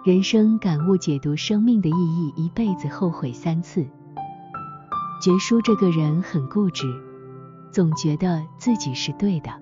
人生感悟解读生命的意义，一辈子后悔3次。觉叔这个人很固执，总觉得自己是对的，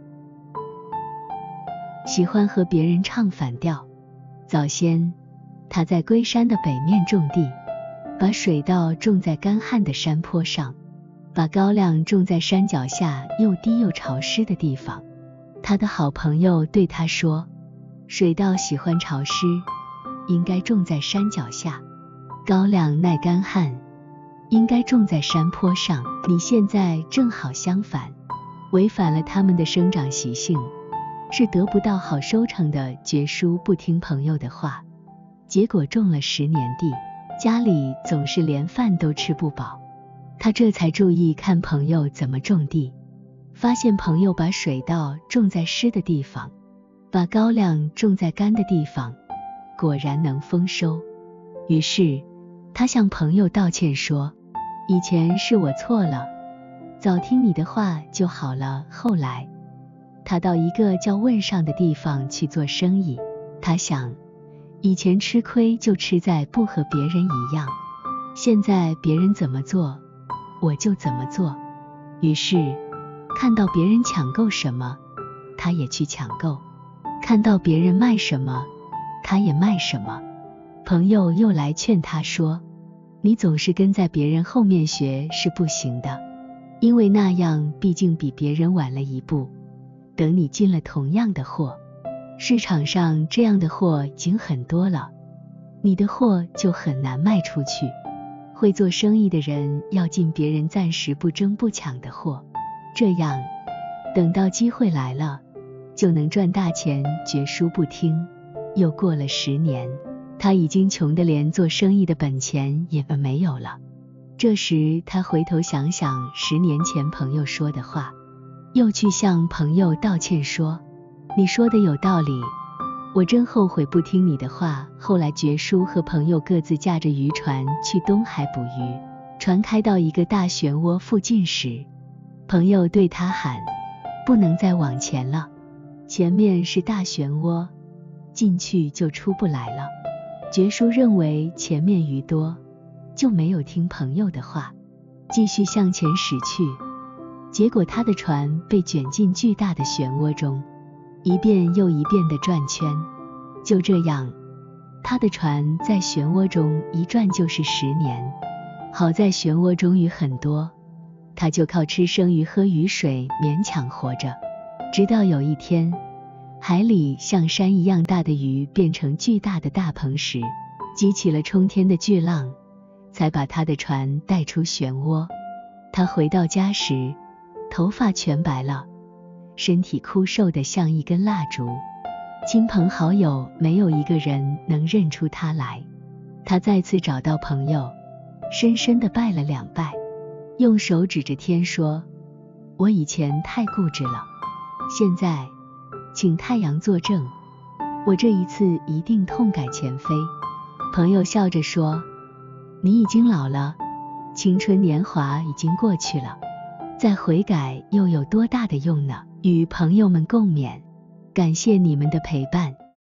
喜欢和别人唱反调。早先，他在龟山的北面种地，把水稻种在干旱的山坡上，把高粱种在山脚下又低又潮湿的地方。他的好朋友对他说，水稻喜欢潮湿，应该种在山脚下，高粱耐干旱，应该种在山坡上。你现在正好相反，违反了他们的生长习性，是得不到好收成的。觉叔不听朋友的话，结果种了10年地，家里总是连饭都吃不饱。他这才注意看朋友怎么种地，发现朋友把水稻种在湿的地方，把高粱种在干的地方，果然能丰收。于是他向朋友道歉说，以前是我错了，早听你的话就好了。后来他到一个叫汶上的地方去做生意，他想，以前吃亏就吃在不和别人一样，现在别人怎么做我就怎么做。于是看到别人抢购什么，他也去抢购，看到别人卖什么，他也卖什么。朋友又来劝他说，你总是跟在别人后面学是不行的，因为那样毕竟比别人晚了一步，等你进了同样的货，市场上这样的货已经很多了，你的货就很难卖出去。会做生意的人要进别人暂时不争不抢的货，这样等到机会来了就能赚大钱。觉叔不听，又过了10年，他已经穷得连做生意的本钱也没有了。这时他回头想想10年前朋友说的话，又去向朋友道歉说，你说的有道理，我真后悔不听你的话。后来觉叔和朋友各自驾着渔船去东海捕鱼，船开到一个大漩涡附近时，朋友对他喊，不能再往前了，前面是大漩涡，进去就出不来了。觉叔认为前面鱼多，就没有听朋友的话，继续向前驶去。结果他的船被卷进巨大的漩涡中，一遍又一遍地转圈。就这样，他的船在漩涡中一转就是10年。好在漩涡中鱼很多，他就靠吃生鱼喝鱼水勉强活着。直到有一天，海里像山一样大的鱼变成巨大的大鹏石，激起了冲天的巨浪，才把他的船带出漩涡。他回到家时，头发全白了，身体枯瘦得像一根蜡烛，亲朋好友没有一个人能认出他来。他再次找到朋友，深深地拜了2拜，用手指着天说，我以前太固执了，现在请太阳作证，我这一次一定痛改前非。朋友笑着说，你已经老了，青春年华已经过去了，再悔改又有多大的用呢？与朋友们共勉，感谢你们的陪伴。